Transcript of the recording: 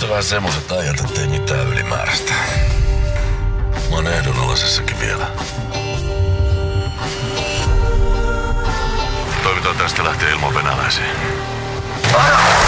Muista vähän semmoset ajat, ettei mitään ylimääräistä. Mä oon ehdonalaisessakin vielä. Toimitaan tästä lähtien ilman venäläisiä.